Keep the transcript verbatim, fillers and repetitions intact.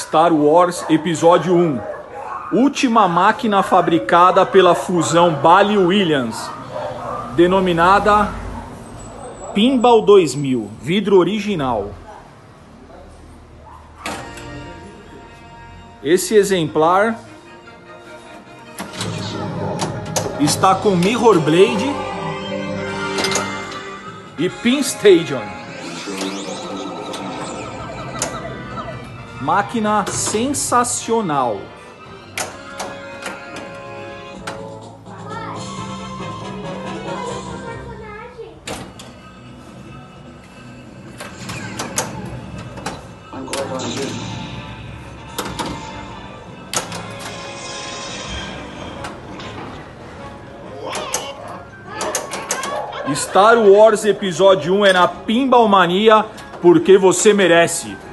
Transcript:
Star Wars Episódio um. Última máquina fabricada pela fusão Bally-Williams, denominada Pinball dois mil, vidro original. Esse exemplar está com Mirror Blade e Pin Station. Máquina sensacional. Star Wars Episódio um é na Pinball Mania, porque você merece.